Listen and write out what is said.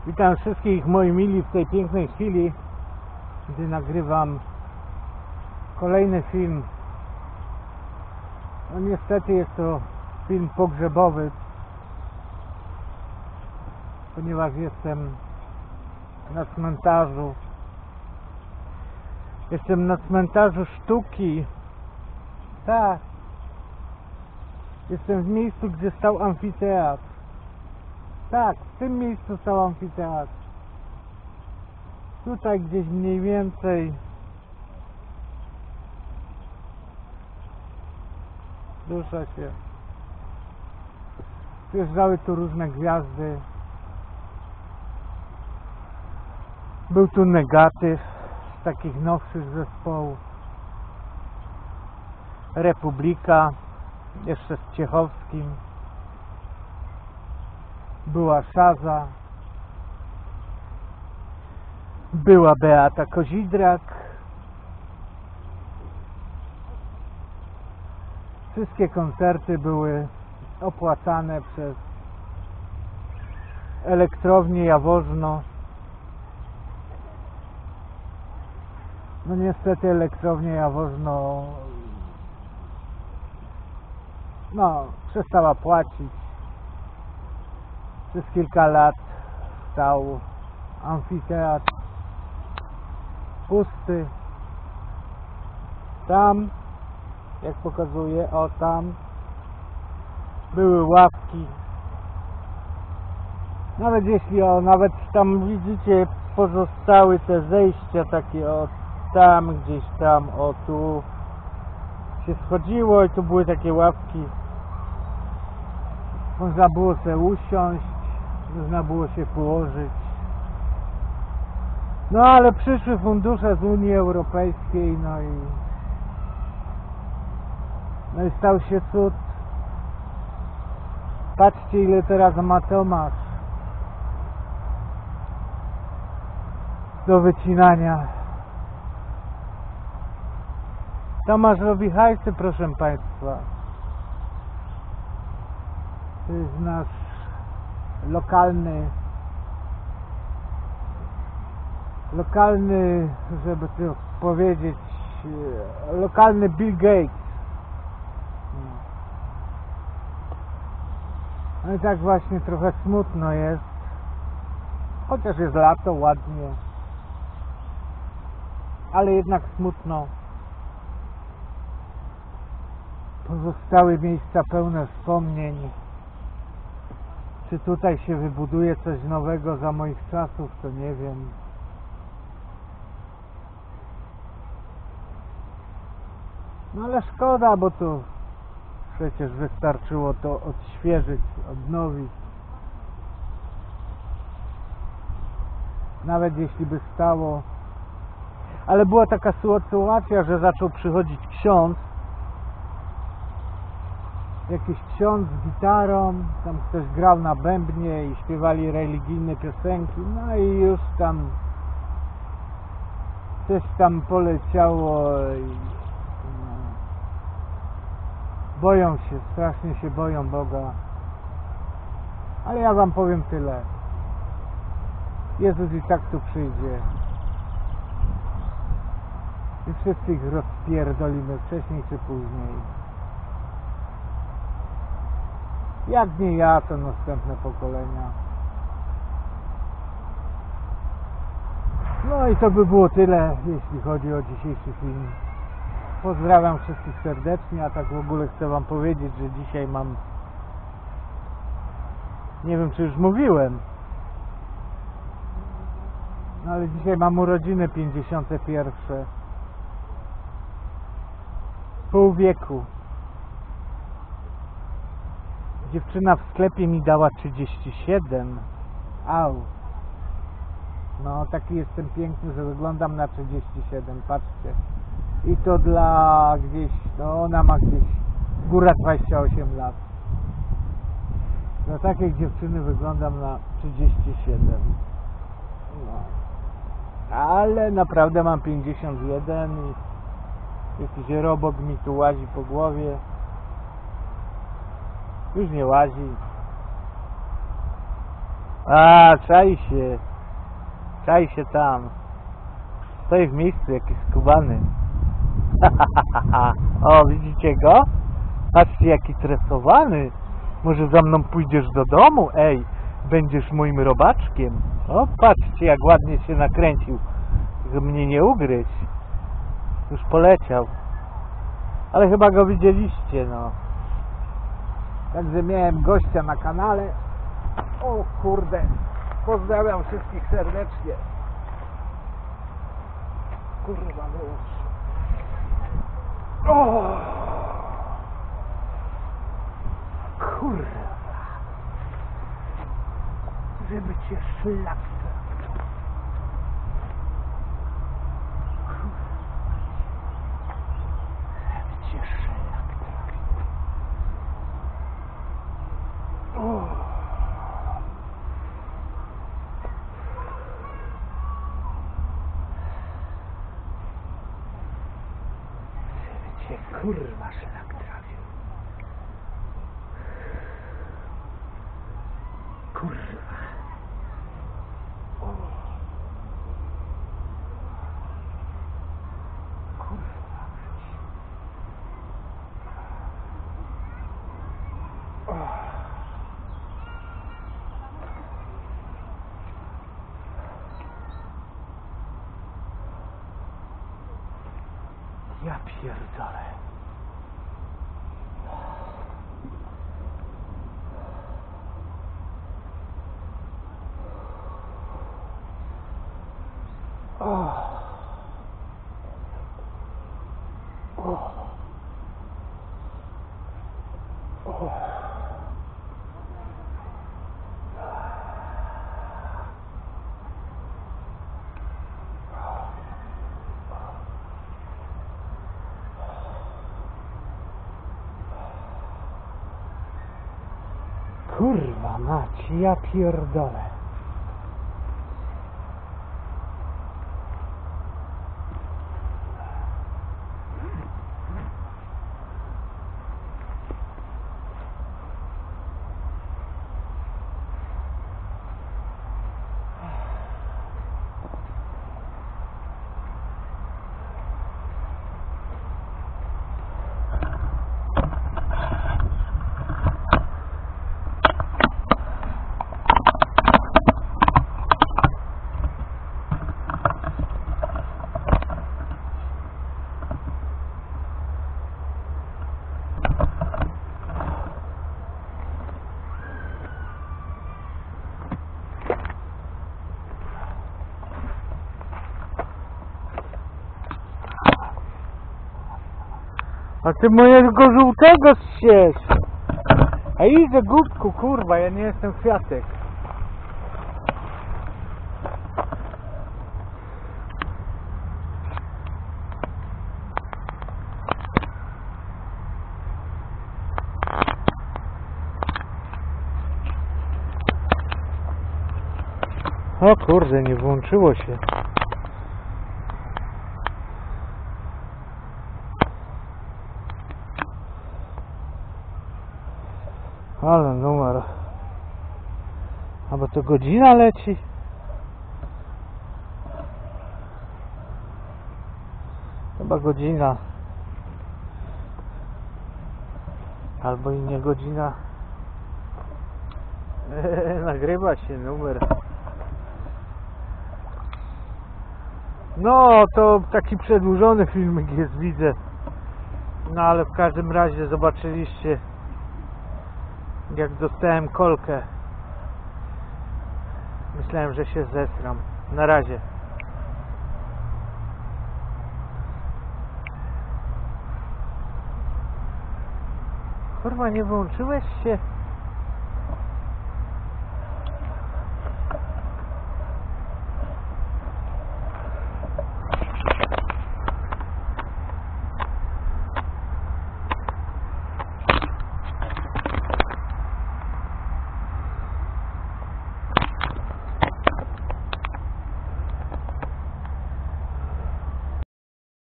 Witam wszystkich moi mili w tej pięknej chwili, gdy nagrywam kolejny film. No niestety jest to film pogrzebowy, ponieważ jestem na cmentarzu. Jestem na cmentarzu sztuki. Tak. Jestem w miejscu, gdzie stał amfiteatr. Tak, w tym miejscu stał amfiteatr. Tutaj gdzieś mniej więcej rusza się. Przyjeżdżały tu różne gwiazdy. Był tu Negatyw z takich nowszych zespołów. Republika, jeszcze z Ciechowskim. Była Szaza. Była Beata Kozidrak. Wszystkie koncerty były opłacane przez Elektrownię Jaworzno. No niestety Elektrownia Jaworzno przestała płacić. Przez kilka lat stał amfiteatr pusty. Tam, jak pokazuję, o tam były ławki. Nawet jeśli nawet tam widzicie, pozostały te zejścia takie tam, gdzieś tam, tu się schodziło i tu były takie ławki. Można było sobie usiąść, można było się położyć. No ale przyszły fundusze z Unii Europejskiej, no i stał się cud. Patrzcie, ile teraz ma Tomasz do wycinania. Tomasz robi hajsy, proszę Państwa. To jest nasz lokalny, żeby to powiedzieć, lokalny Bill Gates. No i tak właśnie trochę smutno jest, chociaż jest lato, ładnie, ale jednak smutno. Pozostały miejsca pełne wspomnień. Czy tutaj się wybuduje coś nowego za moich czasów, to nie wiem. No ale szkoda, bo tu przecież wystarczyło to odświeżyć, odnowić. Nawet jeśli by stało. Ale była taka sytuacja, że zaczął przychodzić ksiądz. Jakiś ksiądz z gitarą, tam ktoś grał na bębnie i śpiewali religijne piosenki, no i już tam coś tam poleciało i boją się, strasznie się boją Boga. Ale ja wam powiem tyle. Jezus i tak tu przyjdzie. I wszyscy ich rozpierdolimy wcześniej czy później. Jak nie ja, to następne pokolenia. No i to by było tyle, jeśli chodzi o dzisiejszy film. Pozdrawiam wszystkich serdecznie, a tak w ogóle chcę wam powiedzieć, że dzisiaj mam... Nie wiem, czy już mówiłem. No ale dzisiaj mam urodziny 51. Pół wieku. Dziewczyna w sklepie mi dała 37. Au. No taki jestem piękny, że wyglądam na 37. Patrzcie. I to dla gdzieś, no ona ma gdzieś góra 28 lat. Dla takiej dziewczyny wyglądam na 37. No. Ale naprawdę mam 51 i jakiś robok mi tu łazi po głowie. Już nie łazi. A, czai się tam. Stoi w miejscu jakiś skubany. O, widzicie go? Patrzcie, jaki stresowany. Może za mną pójdziesz do domu? Ej, będziesz moim robaczkiem. O, patrzcie, jak ładnie się nakręcił, żeby mnie nie ugryźć. Już poleciał. Ale chyba go widzieliście, no. Także miałem gościa na kanale. O kurde. Pozdrawiam wszystkich serdecznie. Kurwa, wyłącz. O! Kurwa. Żeby cię szlak trafił. Żeby cię szlak trafił. O! Żeby cię kurwa szlak trafił. Kurwa. O. Kurwa. O. Ja pierdolę. O. O. O. Kurwa mać, ja pierdolę. A ty mojego żółtego ścież. A idę głupku, kurwa, ja nie jestem kwiatek. O kurde, nie włączyło się. Ale numer. A bo to godzina leci. Chyba godzina. Albo i nie godzina. Nagrywa się numer. No to taki przedłużony filmik jest, widzę. No ale w każdym razie zobaczyliście, jak dostałem kolkę. Myślałem, że się zesram. Na razie. Kurwa, nie wyłączyłeś się?